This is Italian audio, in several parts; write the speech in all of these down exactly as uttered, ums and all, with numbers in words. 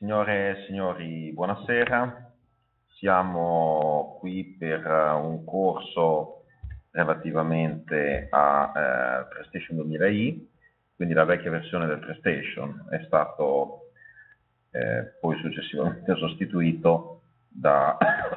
Signore e signori, buonasera. Siamo qui per uh, un corso relativamente a uh, PlayStation duemila i, quindi la vecchia versione del PlayStation è stato eh, poi successivamente sostituito da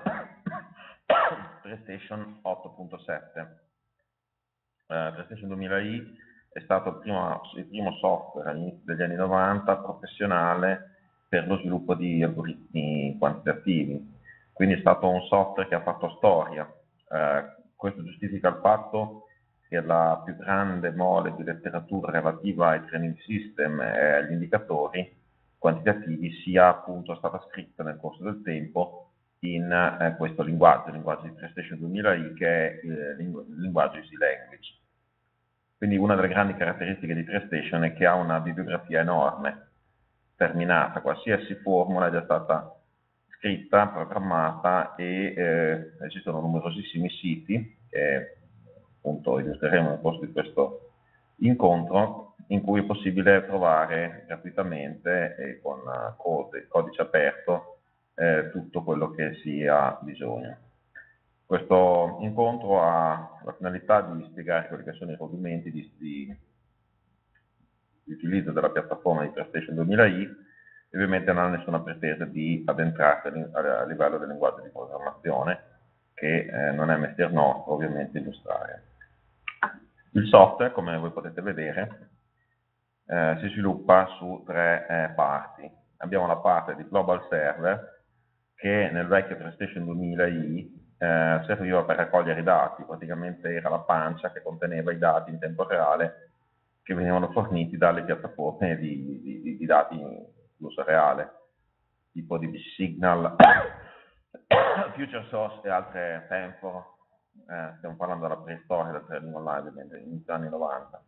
PlayStation otto punto sette. Uh, PlayStation duemila i è stato il primo, il primo software all'inizio degli anni novanta professionale per lo sviluppo di algoritmi quantitativi, quindi è stato un software che ha fatto storia. Eh, questo giustifica il fatto che la più grande mole di letteratura relativa ai training system e agli indicatori quantitativi sia appunto stata scritta nel corso del tempo in eh, questo linguaggio, il linguaggio di PlayStation duemila i, che è eh, il linguaggio Easy Language. Quindi una delle grandi caratteristiche di PlayStation è che ha una bibliografia enorme, terminata, qualsiasi formula è già stata scritta, programmata e eh, esistono numerosissimi siti che appunto illustreremo nel corso di questo incontro, in cui è possibile trovare gratuitamente e con code, codice aperto eh, tutto quello che si ha bisogno. Questo incontro ha la finalità di spiegare quelli che sono i rudimenti di, di, di utilizzo della piattaforma di PlayStation duemila i, e ovviamente non ha nessuna pretesa di addentrarsi a livello del linguaggio di programmazione, che eh, non è mestier nostro ovviamente illustrare. Il software, come voi potete vedere, eh, si sviluppa su tre eh, parti. Abbiamo la parte di Global Server, che nel vecchio PlayStation duemila i eh, serviva per raccogliere i dati, praticamente era la pancia che conteneva i dati in tempo reale che venivano forniti dalle piattaforme di, di, di dati in flusso reale, tipo di Signal, FutureSource e altre Tempo. Eh, stiamo parlando della preistoria del trading online, negli anni novanta.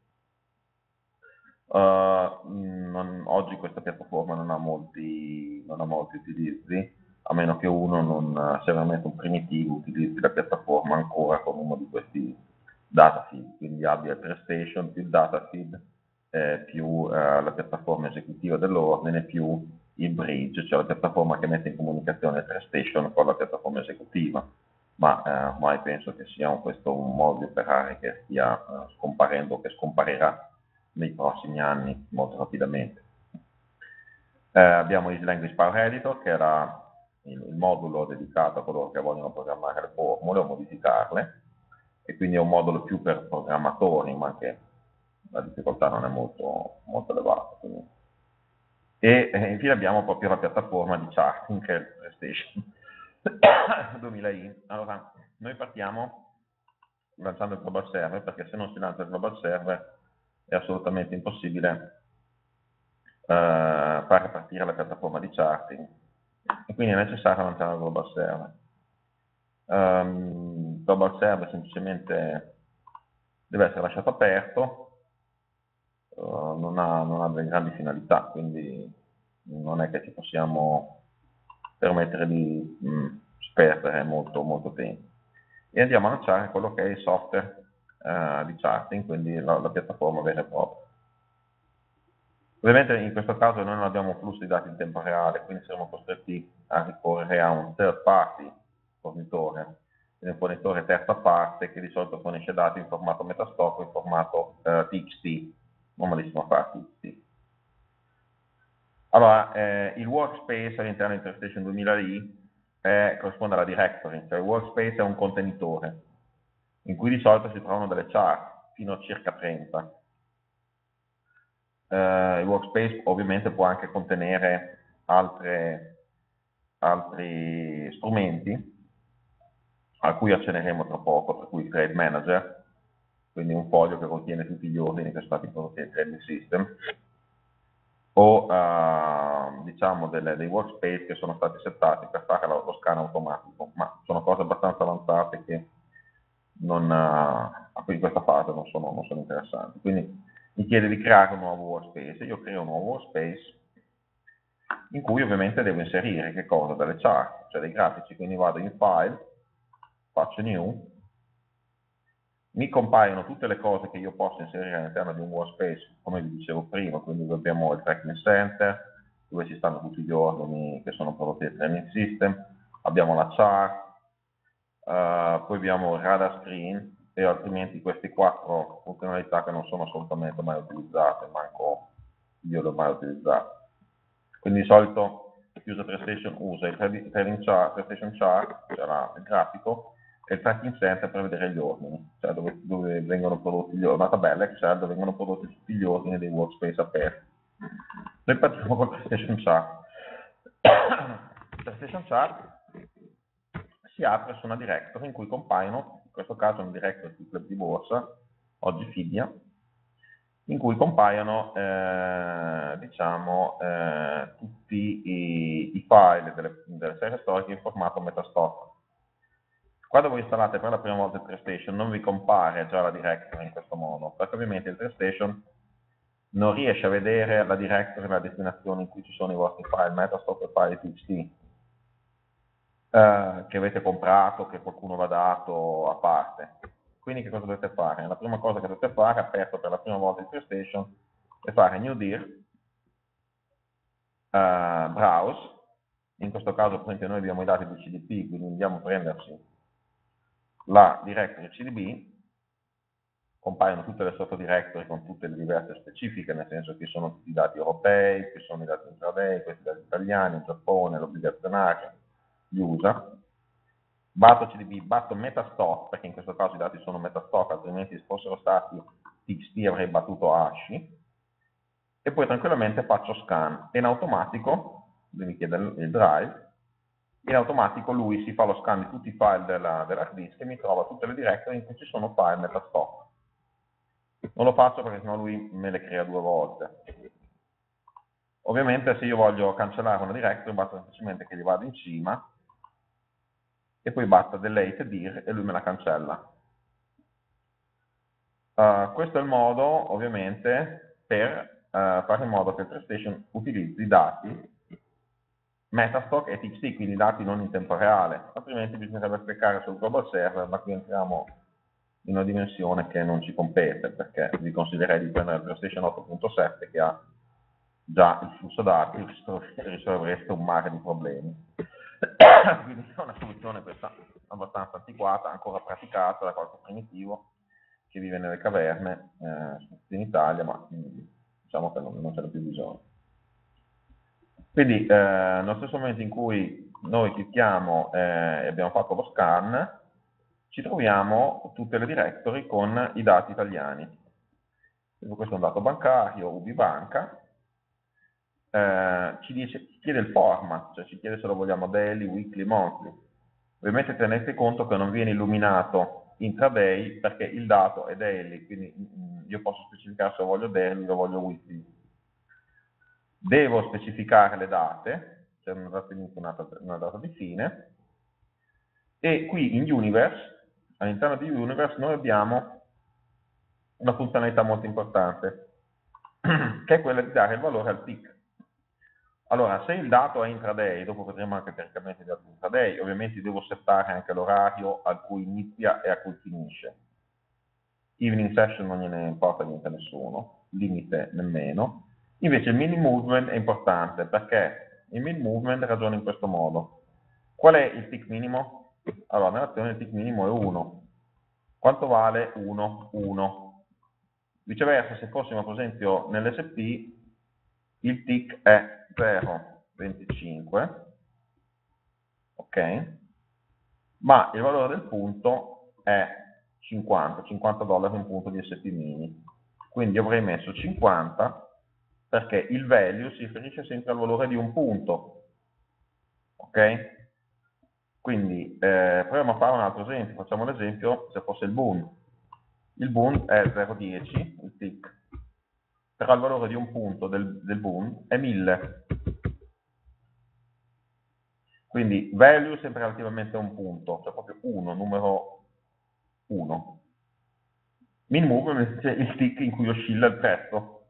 Uh, non, oggi questa piattaforma non ha molti, non ha molti utilizzi, a meno che uno non sia veramente un primitivo, utilizzi la piattaforma ancora con uno di questi datafeed, quindi abbia il PlayStation più il datafeed eh, più eh, la piattaforma esecutiva dell'ordine più il bridge, cioè la piattaforma che mette in comunicazione il PlayStation con la piattaforma esecutiva. Ma eh, ormai penso che sia un, questo un modo di operare che stia eh, scomparendo, che scomparirà nei prossimi anni molto rapidamente. Eh, abbiamo Easy Language Power Editor, che era il, il modulo dedicato a coloro che vogliono programmare le formule o modificarle, e quindi è un modulo più per programmatori, ma che la difficoltà non è molto, molto elevata. Quindi. E eh, infine abbiamo proprio la piattaforma di charting, che è il PlayStation duemila i. Allora, noi partiamo lanciando il Global Server, perché se non si lancia il Global Server è assolutamente impossibile eh, fare partire la piattaforma di charting, e quindi è necessario lanciare il Global Server. Um, Global Server semplicemente deve essere lasciato aperto, uh, non, ha, non ha delle grandi finalità, quindi non è che ci possiamo permettere di mh, sperdere molto, molto tempo. E andiamo a lanciare quello che è il software uh, di charting, quindi la, la piattaforma vera e propria. Ovviamente in questo caso noi non abbiamo un flusso di dati in tempo reale, quindi saremo costretti a ricorrere a un third party fornitore, quindi un fornitore terza parte che di solito fornisce dati in formato metastock o in formato eh, T X T, normalissimo fare T X T. Allora, eh, il workspace all'interno di PlayStation duemila i eh, corrisponde alla directory, cioè il workspace è un contenitore in cui di solito si trovano delle chart, fino a circa trenta. Uh, il workspace ovviamente può anche contenere altre, altri strumenti a cui accenneremo tra poco, per cui il Trade Manager, quindi un foglio che contiene tutti gli ordini che sono stati prodotti nel Trading System, o uh, diciamo delle, dei workspace che sono stati settati per fare lo, lo scan automatico, ma sono cose abbastanza avanzate che non, uh, a cui in questa fase non sono, non sono interessanti. Quindi mi chiede di creare un nuovo workspace, io creo un nuovo workspace in cui ovviamente devo inserire che cosa? Delle chart, cioè dei grafici, quindi vado in File, faccio New, mi compaiono tutte le cose che io posso inserire all'interno di un workspace, come vi dicevo prima, quindi abbiamo il Tracking Center, dove ci stanno tutti gli ordini che sono prodotti dal training system, abbiamo la chart, uh, poi abbiamo il radar screen, e altrimenti queste quattro funzionalità che non sono assolutamente mai utilizzate, manco io le ho mai utilizzate. Quindi di solito User TradeStation usa il trading chart, TradeStation chart, cioè la, il grafico, e il tracking center per vedere gli ordini, cioè dove, dove vengono prodotti gli ordini, una tabella Excel dove vengono prodotti tutti gli ordini dei workspace aperti. Noi partiamo col TradeStation chart. Il TradeStation chart si apre su una directory in cui compaiono, in questo caso un directory di club di borsa, oggi Fidia, in cui compaiono eh, diciamo, eh, tutti i, i file delle, delle serie storiche in formato Metastock. Quando voi installate per la prima volta il TradeStation non vi compare già la directory in questo modo, perché ovviamente il TradeStation non riesce a vedere la directory e la destinazione in cui ci sono i vostri file Metastock e file T X T. Eh, che avete comprato, che qualcuno vi ha dato a parte. Quindi che cosa dovete fare? La prima cosa che dovete fare, aperto per la prima volta il TradeStation, è fare new dir, uh, browse, in questo caso per esempio noi abbiamo i dati di C D P, quindi andiamo a prenderci la directory C D B, compaiono tutte le sottodirectory con tutte le diverse specifiche, nel senso che sono tutti i dati europei, qui sono i dati intraday, questi dati italiani, il Giappone, l'obbligazionario, gli U S A, batto C D B, batto Metastock, perché in questo caso i dati sono Metastock, altrimenti se fossero stati T X T avrei battuto ASCII, e poi tranquillamente faccio scan, e in automatico, lui mi chiede il drive, in automatico lui si fa lo scan di tutti i file dell'hard disk e mi trova tutte le directory in cui ci sono file Metastock. Non lo faccio perché sennò lui me le crea due volte. Ovviamente se io voglio cancellare una directory basta semplicemente che gli vado in cima e poi basta delete dir e lui me la cancella. Uh, questo è il modo ovviamente per uh, fare in modo che il TradeStation utilizzi dati Metastock e T X T, quindi dati non in tempo reale, altrimenti bisognerebbe sprecare sul global server, ma qui entriamo in una dimensione che non ci compete, perché vi consiglierei di prendere il TradeStation otto punto sette che ha già il flusso dati, risolvereste un mare di problemi. Quindi è una soluzione questa abbastanza antiquata, ancora praticata da qualche primitivo che vive nelle caverne eh, in Italia, ma mh, diciamo che non, non ce n'è più bisogno. Quindi eh, nello stesso momento in cui noi clicchiamo eh, e abbiamo fatto lo scan, ci troviamo tutte le directory con i dati italiani. Questo è un dato bancario, U B I Banca, eh, ci, dice, ci chiede il format, cioè ci chiede se lo vogliamo daily, weekly, monthly. Ovviamente tenete conto che non viene illuminato intraday perché il dato è daily, quindi io posso specificare se lo voglio daily o lo voglio weekly. Devo specificare le date, cioè una data di inizio e una data di fine, e qui in Universe, all'interno di Universe, noi abbiamo una funzionalità molto importante, che è quella di dare il valore al tick. Allora, se il dato è intraday, dopo vedremo anche il caricamento di dati intraday, ovviamente devo settare anche l'orario a cui inizia e a cui finisce. Evening session non gliene importa niente a nessuno, limite nemmeno. Invece il min movement è importante perché il min movement ragiona in questo modo. Qual è il tick minimo? Allora, nell'azione il tick minimo è uno. Quanto vale uno? uno. Viceversa, se fossimo per esempio nell'S P, il tick è zero virgola venticinque, ok? Ma il valore del punto è cinquanta, cinquanta dollari un punto di S P mini. Quindi avrei messo cinquanta perché il value si riferisce sempre al valore di un punto, ok? Quindi eh, proviamo a fare un altro esempio, facciamo l'esempio se fosse il boon. Il boon è zero virgola dieci, il tick, però il valore di un punto del, del boon è mille. Quindi value sempre relativamente a un punto, cioè proprio uno, numero uno. Min movement è il tick in cui oscilla il prezzo,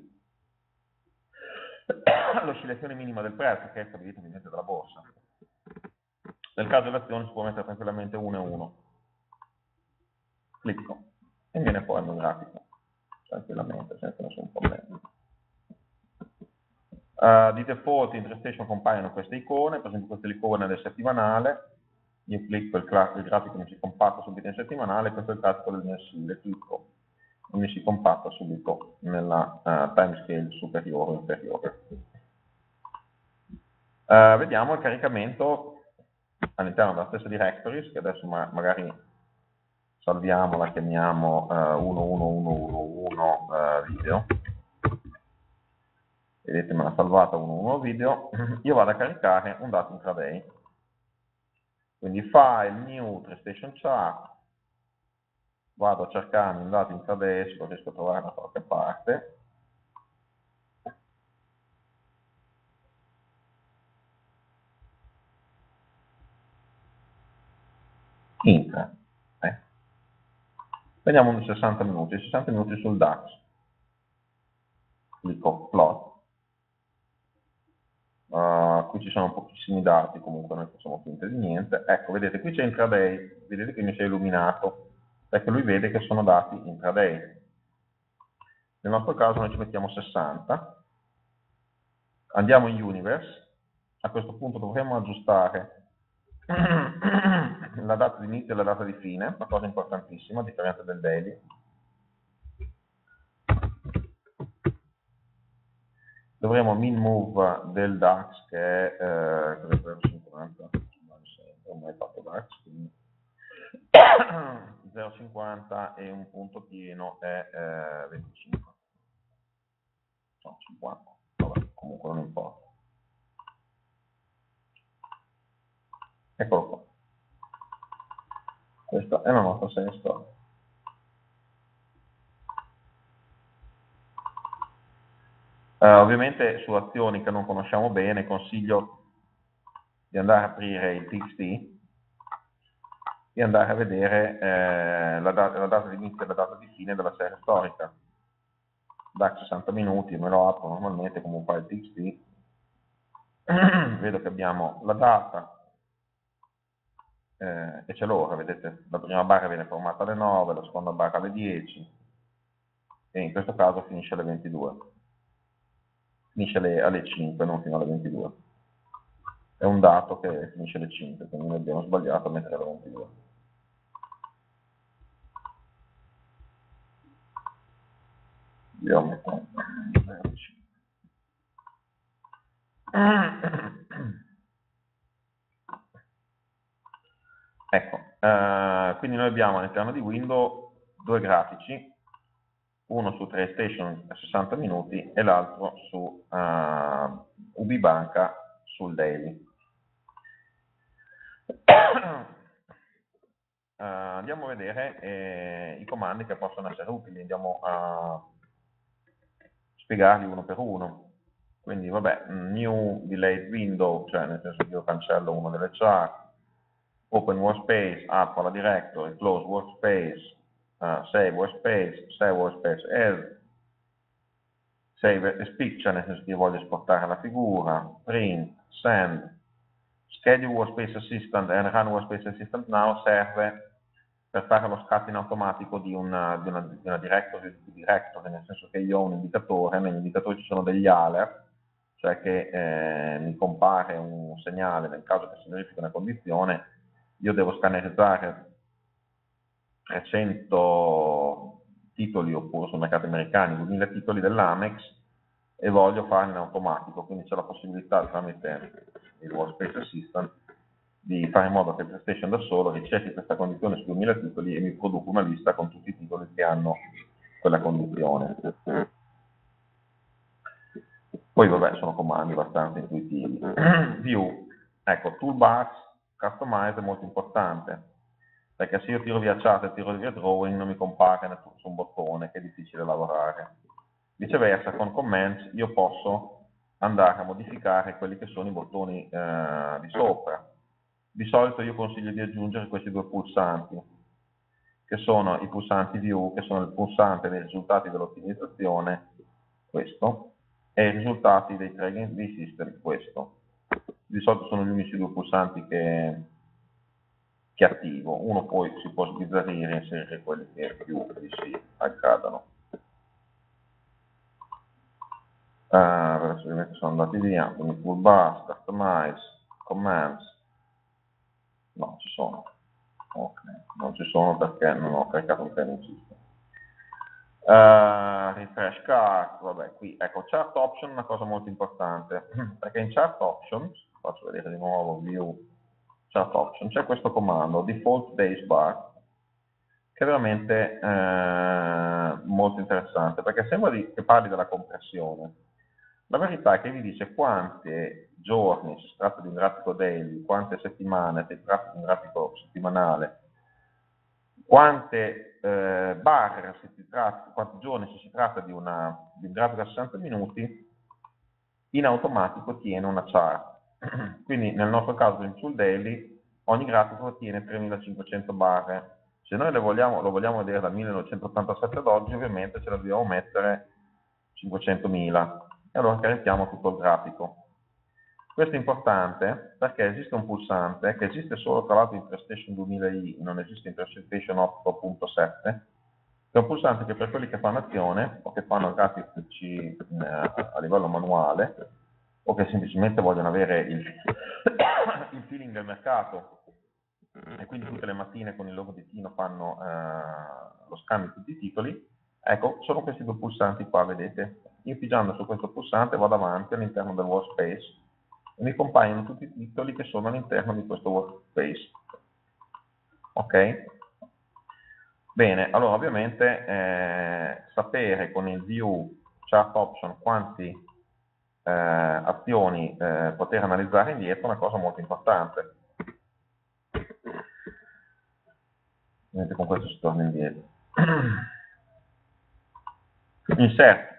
l'oscillazione minima del prezzo che è stabilita ovviamente dalla borsa. Nel caso dell'azione si può mettere tranquillamente uno e uno. Clicco e viene fuori il grafico, tranquillamente, senza nessun problema. Uh, di default in TreeStation compaiono queste icone, per esempio questa è l'icona del settimanale, io clicco, il, il grafico mi si compatta subito in settimanale, questo è il grafico del mensile, clicco e mi si compatta subito nella uh, timescale superiore o inferiore. Uh, vediamo il caricamento all'interno della stessa directories, che adesso ma magari salviamo, la chiamiamo uh, uno uno uno uno uno uh, video. Vedete, me l'ha salvata uno uno uno video. Io vado a caricare un dato intraday. Quindi file, new, TreeStation chart, vado a cercarmi un dato intraday, se lo riesco a trovare da qualche parte. Intra. Eh. Vediamo di sessanta minuti, sessanta minuti sul DAX. Clicco plot. Uh, qui ci sono pochissimi dati, comunque noi facciamo finta di niente. Ecco, vedete, qui c'è intraday, vedete che mi si è illuminato, perché lui vede che sono dati intraday. Nel nostro caso noi ci mettiamo sessanta, andiamo in Universe, a questo punto dovremmo aggiustare la data di inizio e la data di fine, una cosa importantissima, a differenza del daily. Dovremo min move del DAX che è eh, zero virgola cinquanta, non ho mai fatto DAX, quindi zero virgola cinquanta e un punto pieno è eh, venticinque, no, cinquanta, vabbè, comunque non importa. Eccolo qua. Questa è la nostra serie storia. Uh, ovviamente su azioni che non conosciamo bene consiglio di andare a aprire il T X T e andare a vedere eh, la, data, la data di inizio e la data di fine della serie storica. Da sessanta minuti me lo apro normalmente come un file T X T, vedo che abbiamo la data eh, e c'è l'ora, vedete, la prima barra viene formata alle nove, la seconda barra alle dieci e in questo caso finisce alle ventidue. Finisce alle, alle cinque, non fino alle ventidue. È un dato che finisce alle cinque, quindi noi abbiamo sbagliato a mettere alle ventidue. Io metto ecco, eh, quindi noi abbiamo all'interno di Windows due grafici, uno su TreeStation a sessanta minuti e l'altro su uh, UbiBanca sul daily. Uh, andiamo a vedere eh, i comandi che possono essere utili, andiamo a spiegarli uno per uno. Quindi vabbè, new delayed window, cioè nel senso che io cancello una delle chart, open workspace, apro la directory, close workspace, uh, save workspace, save workspace as, save as picture, nel senso che io voglio esportare la figura, print, send, schedule workspace assistant and run workspace assistant now serve per fare lo scatto in automatico di una, di una, di una directory, di directory, nel senso che io ho un indicatore, negli indicatori ci sono degli alert, cioè che eh, mi compare un segnale nel caso che si verifichi una condizione, io devo scannerizzare trecento titoli, oppure sul mercato americano, duemila titoli dell'Amex e voglio farlo in automatico, quindi c'è la possibilità tramite il Workspace Assistant di fare in modo che il TreeStation da solo ricerchi questa condizione su duemila titoli e mi produca una lista con tutti i titoli che hanno quella condizione. Poi vabbè, sono comandi abbastanza intuitivi. View, ecco, toolbars, customize è molto importante, perché se io tiro via chat e tiro via drawing non mi compare su un bottone, che è difficile lavorare. Viceversa, con comments io posso andare a modificare quelli che sono i bottoni eh, di sopra. Di solito io consiglio di aggiungere questi due pulsanti, che sono i pulsanti view, che sono il pulsante dei risultati dell'ottimizzazione, questo, e i risultati dei tracking di system, questo. Di solito sono gli unici due pulsanti che, che attivo. Uno poi si può sbizzarrire e inserire quelli che più si accadano. uh, sono andati via, quindi full bus, customize, commands, no, ci sono, ok, non ci sono perché non ho caricato un pennino. Uh, refresh cart, vabbè, qui, ecco, chart option è una cosa molto importante, perché in chart options, faccio vedere di nuovo, view, chart option, c'è questo comando, default days bar, che è veramente eh, molto interessante, perché sembra di, che parli della compressione. La verità è che vi dice quante giorni, se si tratta di un grafico daily, quante settimane, se si tratta di un grafico settimanale, quante eh, barre, se si tratta, quanti giorni se si tratta di, una, di un grafico a sessanta minuti, in automatico tiene una chart. Quindi nel nostro caso in sul daily ogni grafico tiene tremilacinquecento barre. Se noi le vogliamo, lo vogliamo vedere dal millenovecentottantasette ad oggi, ovviamente ce la dobbiamo mettere cinquecentomila e allora carichiamo tutto il grafico. Questo è importante perché esiste un pulsante che esiste solo tra l'altro in PlayStation duemila i, non esiste in PlayStation otto punto sette, che è un pulsante che per quelli che fanno azione o che fanno grafici eh, a livello manuale o che semplicemente vogliono avere il, il feeling del mercato e quindi tutte le mattine con il loro ditino fanno eh, lo scambio di tutti i titoli, ecco, sono questi due pulsanti qua, vedete? Io pigiando su questo pulsante vado avanti all'interno del workspace e mi compaiono tutti i titoli che sono all'interno di questo workspace. Ok? Bene, allora ovviamente eh, sapere con il view chart option quanti eh, azioni eh, poter analizzare indietro è una cosa molto importante. Vedete, con questo si torna indietro. Insert.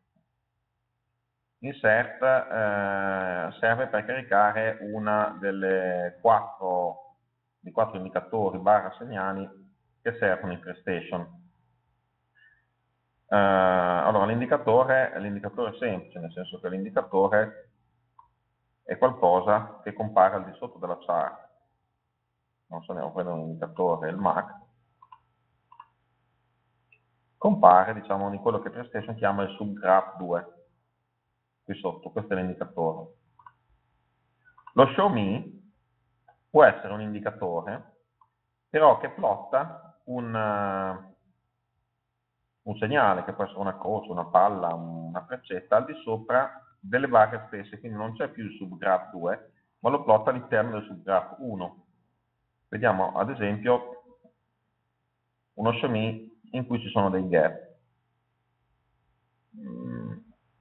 Insert eh, serve per caricare una delle quattro, di quattro indicatori barra segnali che servono in PlayStation. Eh, allora, l'indicatore è l'indicatore semplice, nel senso che l'indicatore è qualcosa che compare al di sotto della chart. Non so, andiamo a prendere un indicatore, il M A C, compare, diciamo, di quello che PlayStation chiama il subgraph due. Qui sotto, questo è l'indicatore. Lo show me può essere un indicatore, però che plotta un, uh, un segnale, che può essere una croce, una palla, una freccetta, al di sopra delle barre stesse, quindi non c'è più il subgraph due, ma lo plotta all'interno del subgraph uno. Vediamo ad esempio uno show me in cui ci sono dei gap. Mm.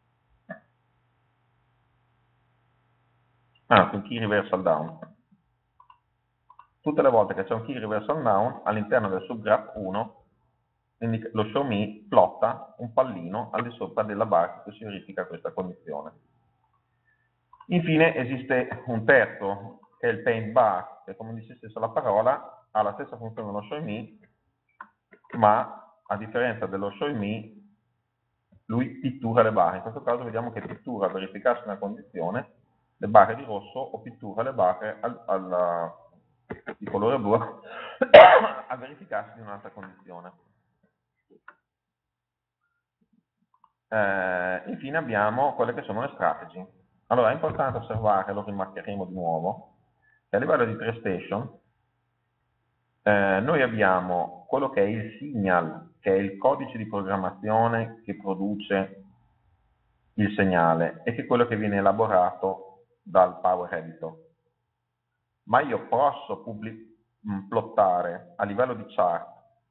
Ah, un key reversal down. Tutte le volte che c'è un key reversal down, all'interno del subgraph uno, lo show me plotta un pallino al di sopra della barra che si verifica questa condizione. Infine esiste un terzo, che è il paint bar, che come dice stessa la parola, ha la stessa funzione dello show me, ma a differenza dello show me, lui pittura le barre. In questo caso vediamo che pittura a verificarsi una condizione, le barre di rosso, o pittura le barre al, al, di colore blu a verificarsi di un'altra condizione. Eh, infine abbiamo quelle che sono le strategy. Allora è importante osservare, lo rimarcheremo di nuovo, che a livello di PlayStation eh, noi abbiamo quello che è il signal, che è il codice di programmazione che produce il segnale e che è quello che viene elaborato dal Power Editor. Ma io posso mh, plottare a livello di chart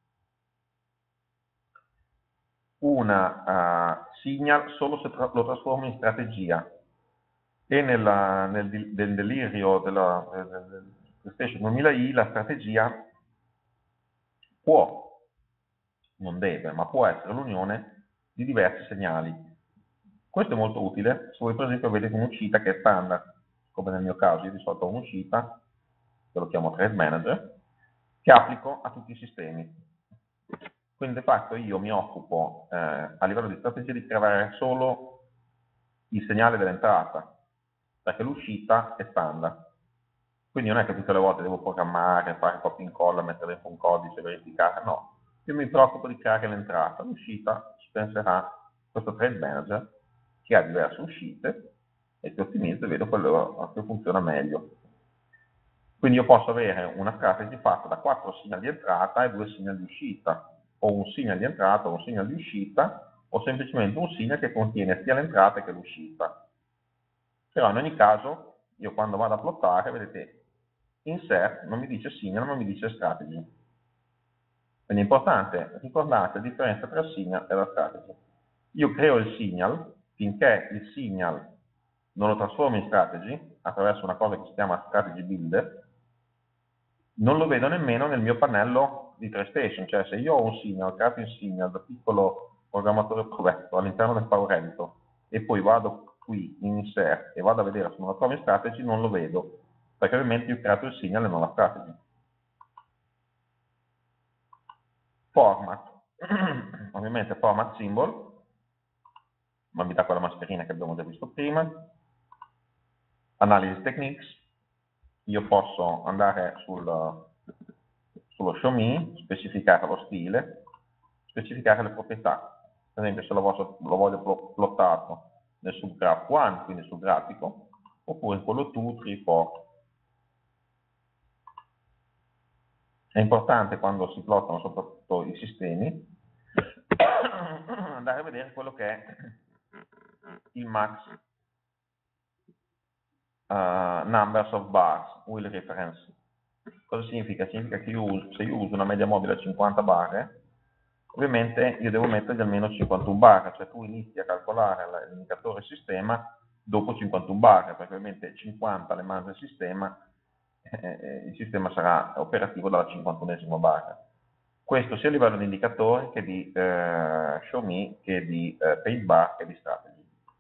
una uh, signal solo se tra lo trasformo in strategia e nella, nel, nel delirio della del PlayStation duemila i la strategia può, non deve, ma può essere l'unione di diversi segnali. Questo è molto utile se voi per esempio avete un'uscita che è standard, come nel mio caso, io di solito ho un'uscita, che lo chiamo Trade Manager, che applico a tutti i sistemi. Quindi di fatto io mi occupo eh, a livello di strategia di creare solo il segnale dell'entrata, perché l'uscita è standard. Quindi non è che tutte le volte devo programmare, fare copia e incolla, mettere dentro un codice, verificare, no. Io mi preoccupo di creare l'entrata, l'uscita ci penserà questo Trade Manager che ha diverse uscite e che ottimizzo e vedo quello che funziona meglio. Quindi io posso avere una strategy fatta da quattro signal di entrata e due signal di uscita, o un signal di entrata o un signal di uscita, o semplicemente un signal che contiene sia l'entrata che l'uscita. Però in ogni caso, io quando vado a plottare, vedete, insert non mi dice signal, ma mi dice strategy. Quindi è importante, ricordate la differenza tra il signal e la strategy. Io creo il signal, finché il signal non lo trasformo in strategy, attraverso una cosa che si chiama strategy builder, non lo vedo nemmeno nel mio pannello di TradeStation, cioè se io ho un signal, creato un signal da piccolo programmatore provetto all'interno del Power Editor e poi vado qui in insert e vado a vedere se non lo trovo in strategy, non lo vedo, perché ovviamente io ho creato il signal e non la strategy. Format, ovviamente format symbol, ma mi dà quella mascherina che abbiamo già visto prima. Analysis techniques, io posso andare sul, sullo show me, specificare lo stile, specificare le proprietà. Per esempio se lo voglio, lo voglio plottato nel subgraph uno, quindi sul grafico, oppure in quello due, tre, quattro. È importante quando si plottano soprattutto i sistemi andare a vedere quello che è il max uh, numbers of bars will reference. Cosa significa? Significa che io uso, se io uso una media mobile a cinquanta barre, ovviamente io devo mettergli almeno cinquantuno barre, cioè tu inizi a calcolare l'indicatore sistema dopo cinquantuno barre, perché ovviamente cinquanta le mani del sistema, eh, il sistema sarà operativo dalla cinquantunesima barra. Questo sia a livello di indicatori che di eh, show me, che di eh, paint bar, che di strategy.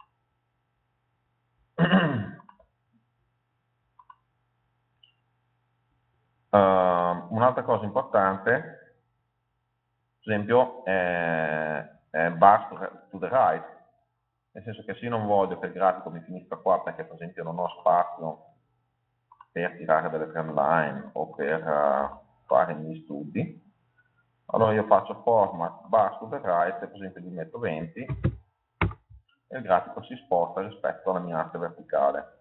Uh, un'altra cosa importante, per esempio, è, è bar to the right, nel senso che se io non voglio che il grafico mi finisca qua perché per esempio non ho spazio per tirare delle trend line o per uh, fare i miei studi, allora io faccio format bar to the right e per esempio gli metto venti e il grafico si sposta rispetto alla mia asse verticale.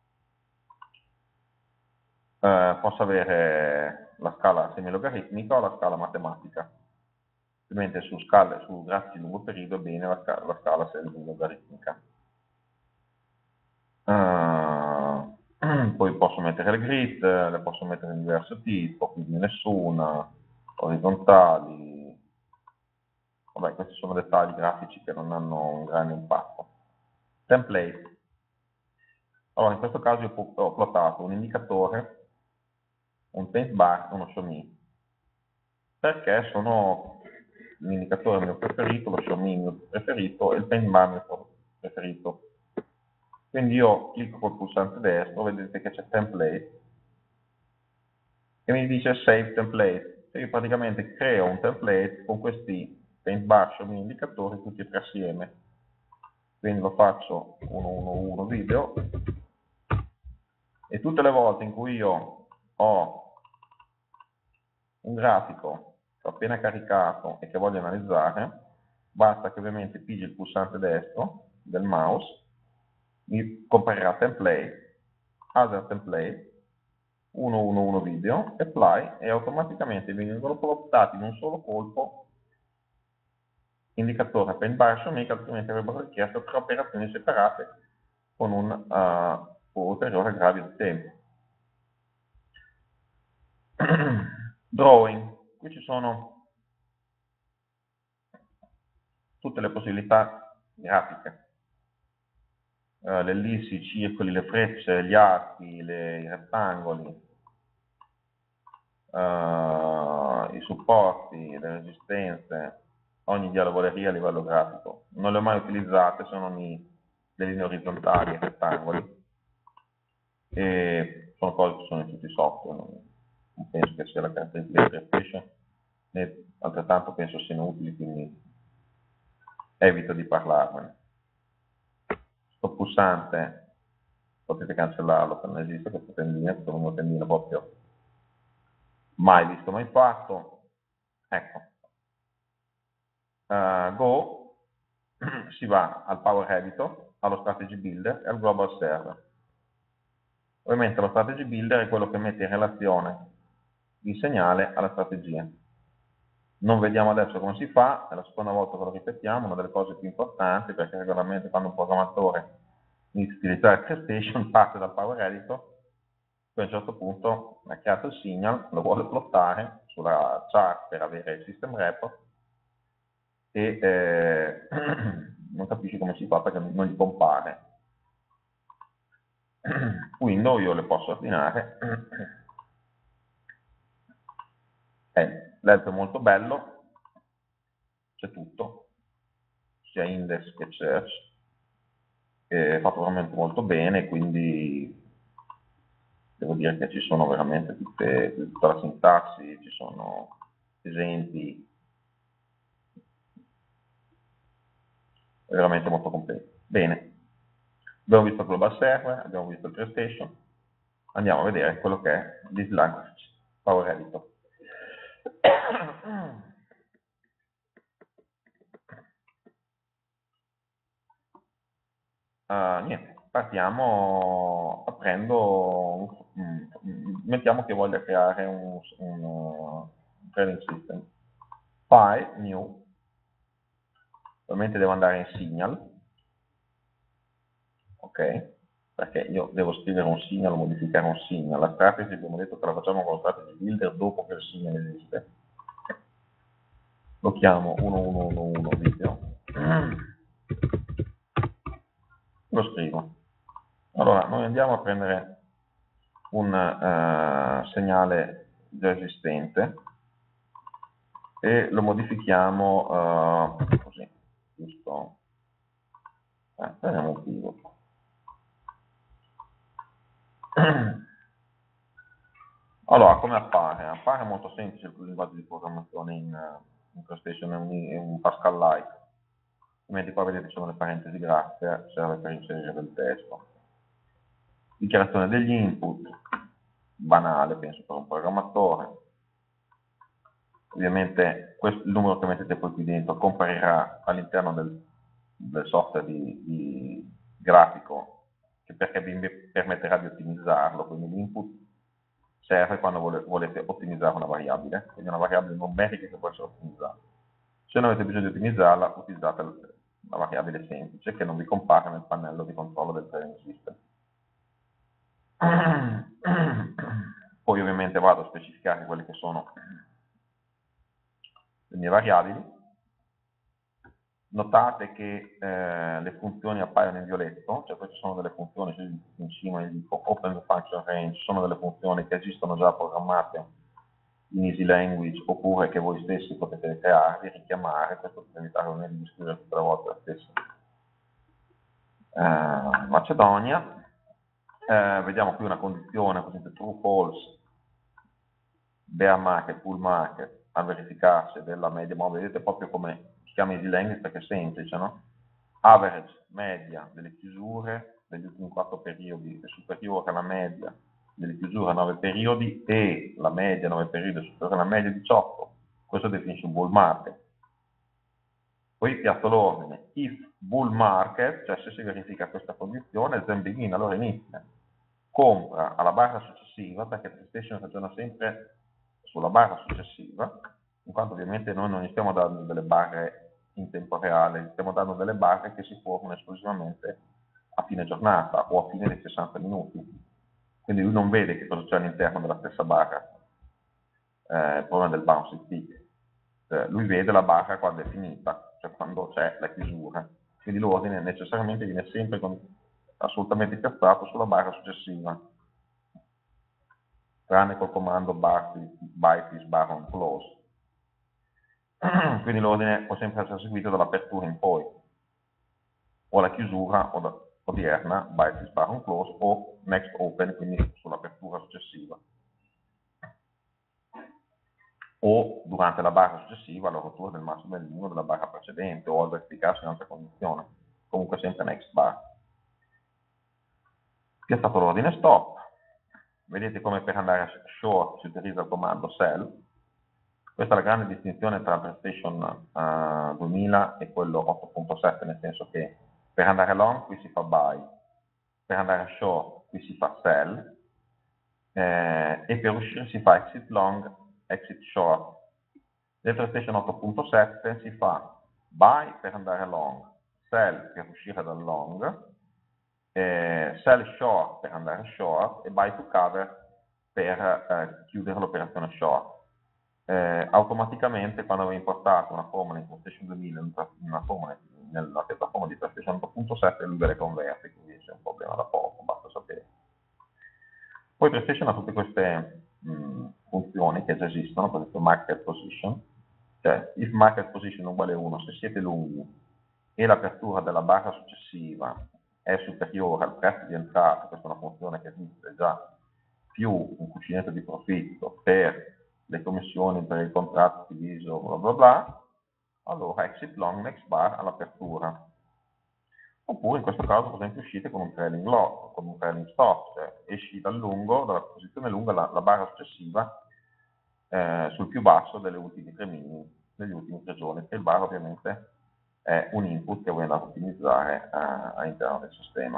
Uh, posso avere la scala semilogaritmica o la scala matematica. Ovviamente su scale, su grafici di lungo periodo è bene la scala, la scala semilogaritmica. Uh, poi posso mettere le grid, le posso mettere di diverso tipo, quindi nessuna, orizzontali. Vabbè, questi sono dettagli grafici che non hanno un grande impatto. Template. Allora, in questo caso io ho plottato un indicatore, un paint bar e uno show me, perché sono l'indicatore mio preferito, lo show me mio preferito e il paint bar mio preferito. Quindi io clicco col pulsante destro, vedete che c'è template e mi dice save template. Io praticamente creo un template con questi paint bar, show me, indicatori tutti e tre assieme. Quindi lo faccio uno uno uno video e tutte le volte in cui io ho un grafico che ho appena caricato e che voglio analizzare, basta che ovviamente pigi il pulsante destro del mouse, mi comparirà template, other template, uno uno uno video, apply e automaticamente vengono plottati in un solo colpo indicatore paint bar show me, che altrimenti avrebbero richiesto tre operazioni separate con un uh, ulteriore aggravio di tempo. Drawing, qui ci sono tutte le possibilità grafiche, uh, le ellissi, i circoli, le frecce, gli archi, le, i rettangoli, uh, i supporti, le resistenze, ogni dialogoleria a livello grafico. Non le ho mai utilizzate, sono delle linee orizzontali e rettangoli, e sono cose che sono in tutti i software, non penso che sia la caratteristica di TradeStation, né altrettanto penso siano utili, quindi evito di parlarne. Questo pulsante potete cancellarlo, se non esiste questa tendina, questa è una tendina proprio mai visto, mai fatto. Ecco, uh, Go, si va al Power Editor, allo strategy builder e al global server. Ovviamente lo strategy builder è quello che mette in relazione il segnale alla strategia. Non vediamo adesso come si fa, è la seconda volta che lo ripetiamo, una delle cose più importanti, perché regolarmente quando un programmatore inizia a utilizzare TrustStation parte dal Power Editor, poi a un certo punto ha creato il signal, lo vuole plottare sulla chart per avere il system report e eh, non capisce come si fa perché non gli compare. Windows io le posso ordinare. Eh, L'help è molto bello, c'è tutto, sia index che search, è fatto veramente molto bene, quindi devo dire che ci sono veramente tutte, tutta la sintassi, ci sono esempi, è veramente molto completo. Bene, abbiamo visto il Global Server, abbiamo visto il TrustStation, andiamo a vedere quello che è this language, Power Editor. Uh, niente, partiamo aprendo, um, mettiamo che voglia creare un, un, uh, un trading system. File, new, ovviamente devo andare in signal, ok? Perché io devo scrivere un signal o modificare un signal. La strategy abbiamo detto che la facciamo con lo strategy builder dopo che il signal esiste. Lo chiamo uno uno uno uno video. Lo scrivo. Allora, noi andiamo a prendere un uh, segnale già esistente e lo modifichiamo uh, così, giusto? Eh, prendiamo un pivot. Allora, come appare? Appare molto semplice il linguaggio di programmazione in, in TrustStation, è un, è un Pascal-like. Ovviamente qua vedete ci sono le parentesi grazie, serve per inserire del testo. Dichiarazione degli input, banale penso per un programmatore. Ovviamente questo, il numero che mettete poi qui dentro comparirà all'interno del, del software di, di grafico, che perché vi permetterà di ottimizzarlo, quindi l'input serve quando vole, volete ottimizzare una variabile, quindi una variabile numerica che può essere ottimizzata. Se non avete bisogno di ottimizzarla, utilizzate una variabile semplice che non vi compare nel pannello di controllo del trading system. Poi ovviamente vado a specificare quelle che sono le mie variabili. Notate che eh, le funzioni appaiono in violetto, cioè queste sono delle funzioni, se in cima io dico Open Function Range, sono delle funzioni che esistono già programmate in Easy Language oppure che voi stessi potete creare, richiamare, questo per evitare di scrivere tutte le volte la stessa. Eh, Macedonia, eh, vediamo qui una condizione, così true false, bear market, bull market, a verificarsi della media, ma vedete proprio come si chiama Easy Language perché è semplice, no? Average, media delle chiusure degli ultimi quattro periodi è superiore alla media delle chiusure a nove periodi e la media nove periodi è superiore alla media diciotto, questo definisce un bull market. Poi piazzo l'ordine, if bull market, cioè se si verifica questa condizione, then begin, allora inizia. Compra alla barra successiva, perché TrustStation ragiona sempre sulla barra successiva, in quanto ovviamente noi non gli stiamo dando delle barre in tempo reale, gli stiamo dando delle barre che si formano esclusivamente a fine giornata o a fine dei sessanta minuti. Quindi lui non vede che cosa c'è all'interno della stessa barra, eh, il problema del bouncing peak. Eh, lui vede la barra quando è finita, cioè quando c'è la chiusura. Quindi l'ordine necessariamente viene sempre con, assolutamente piazzato sulla barra successiva, tranne col comando byte bar on close. Quindi l'ordine può sempre essere seguito dall'apertura in poi, o la chiusura o da, odierna, byte bar on close, o next open, quindi sull'apertura successiva. O durante la barra successiva la rottura del massimo del numero della barra precedente, o al verificarsi in altra condizione, comunque sempre next bar. Piazzato l'ordine stop, vedete come per andare a short si utilizza il comando sell. Questa è la grande distinzione tra TrustStation uh, duemila e quello otto punto sette, nel senso che Per andare long qui si fa buy, per andare short qui si fa sell, eh, e per uscire si fa exit long, exit short. Dentro Station otto punto sette si fa buy per andare long, sell per uscire dal long, eh, sell short per andare short e buy to cover per eh, chiudere l'operazione short. Eh, automaticamente quando avevo importato una formula in PlayStation duemila, una formula nella piattaforma di PlayStation otto punto sette, lui ve le converte, quindi c'è un problema da poco, basta sapere. Poi PlayStation ha tutte queste mh, funzioni che già esistono, per esempio market position, cioè if market position uguale uno, se siete lunghi e l'apertura della barra successiva è superiore al prezzo di entrata, questa è una funzione che esiste già, più un cuscinetto di profitto per le commissioni per il contratto diviso bla bla bla, allora exit long next bar all'apertura. Oppure in questo caso per esempio uscite con un trailing lock, con un trailing stop, cioè esci dal lungo, dalla posizione lunga, la, la barra successiva eh, sul più basso delle ultime tre minimi, degli ultimi tre giorni, che il bar ovviamente è un input che voi andate a ottimizzare eh, all'interno del sistema.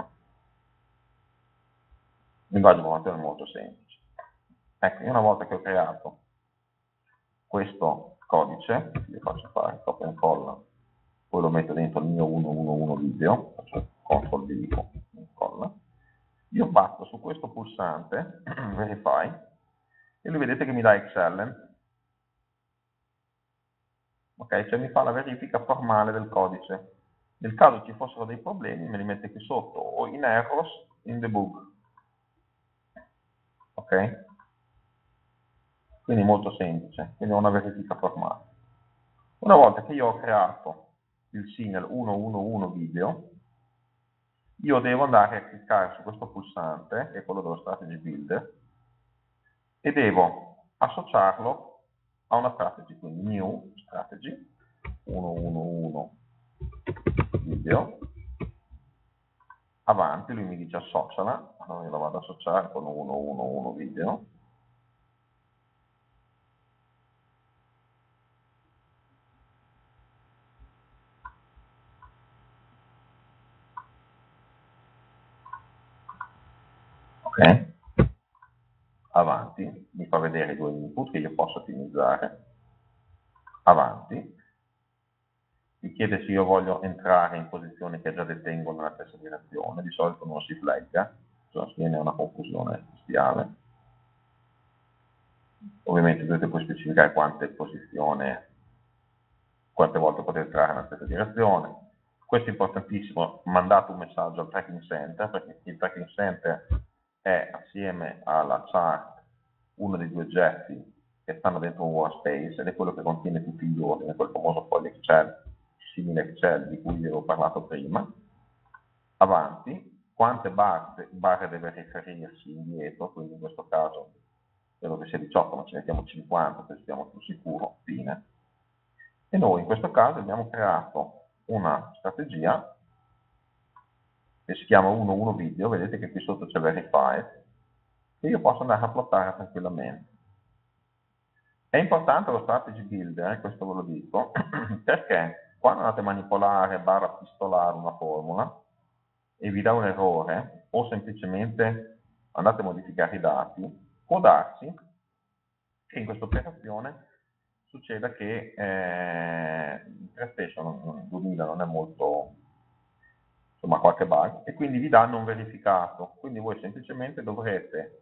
Il linguaggio programmativo è molto semplice. Ecco, io una volta che ho creato questo codice, io faccio fare copia e incolla, poi lo metto dentro il mio centoundici video, faccio control D, incolla, io batto su questo pulsante, verify, e lui vedete che mi dà excellent, ok? Cioè mi fa la verifica formale del codice. Nel caso ci fossero dei problemi, me li mette qui sotto, o in errors, in debug, ok? Quindi molto semplice, quindi è una verifica formale. Una volta che io ho creato il signal centoundici video, io devo andare a cliccare su questo pulsante, che è quello dello strategy builder, e devo associarlo a una strategy, quindi new strategy, centoundici video, avanti, lui mi dice associala, allora io lo vado ad associare con centoundici video, ok? Avanti, mi fa vedere i due input che io posso ottimizzare, avanti, mi chiede se io voglio entrare in posizioni che già detengo nella stessa direzione, di solito non si flagga, cioè viene una confusione bestiale. Ovviamente dovete poi specificare quante posizioni, quante volte potete entrare nella stessa direzione. Questo è importantissimo, mandate un messaggio al tracking center, perché il tracking center è assieme alla chart uno dei due oggetti che stanno dentro un workspace ed è quello che contiene tutti gli ordini, quel famoso foglio Excel, simile Excel di cui vi avevo parlato prima. Avanti, quante barre, barre deve riferirsi indietro, quindi in questo caso credo che sia diciotto, ma ci mettiamo cinquanta per stiamo sul sicuro, fine. E noi in questo caso abbiamo creato una strategia che si chiama centoundici video, vedete che qui sotto c'è verified, che io posso andare a plottare tranquillamente. È importante lo strategy builder, questo ve lo dico, perché quando andate a manipolare barra pistolare una formula e vi dà un errore, o semplicemente andate a modificare i dati, può darsi che in questa operazione succeda che eh, PlayStation duemila non è molto, insomma, qualche bug, e quindi vi dà non verificato. Quindi voi semplicemente dovrete,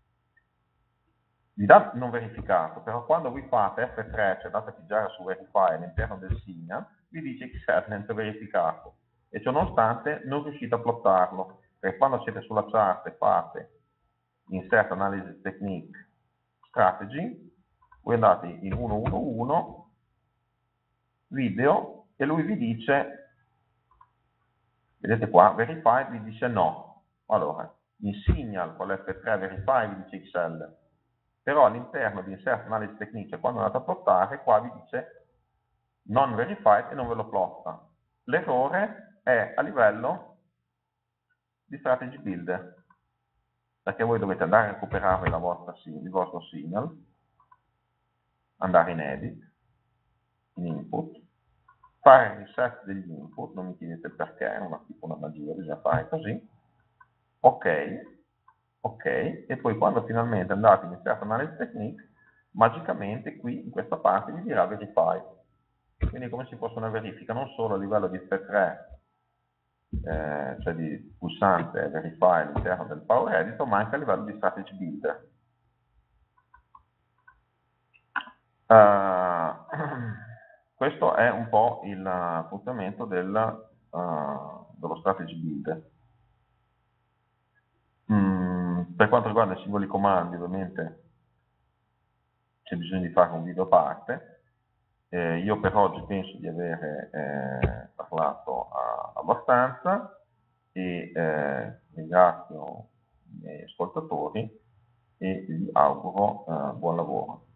vi dà non verificato, però quando vi fate F tre, cioè andate a pigiare su verify all'interno del signal, vi dice excellent verificato, e ciò nonostante non riuscite a plottarlo, perché quando siete sulla chart e fate insert analysis technique strategy, voi andate in centoundici video e lui vi dice, vedete qua, verify, vi dice no. Allora, in signal con l'F tre verify vi dice X L, però all'interno di insert analysis technique, cioè quando andate a plottare, qua vi dice non verified e non ve lo plotta. L'errore è a livello di strategy builder, perché voi dovete andare a recuperare la vostra, il vostro signal, andare in edit, in input, fare il reset degli input, non mi chiedete perché, è una, tipo una magia, bisogna fare così, ok, ok, e poi quando finalmente andate in Insert Analysis Technique, magicamente qui in questa parte vi dirà Verify. Quindi come si fosse una verifica non solo a livello di F tre, eh, cioè di pulsante Verify all'interno del Power Editor, ma anche a livello di Strategy Builder. Uh, questo è un po' il funzionamento del, uh, dello Strategy Builder. Mm, per quanto riguarda i singoli comandi, ovviamente c'è bisogno di fare un video a parte. Eh, io per oggi penso di avere eh, parlato a, abbastanza e eh, ringrazio i miei ascoltatori e vi auguro eh, buon lavoro.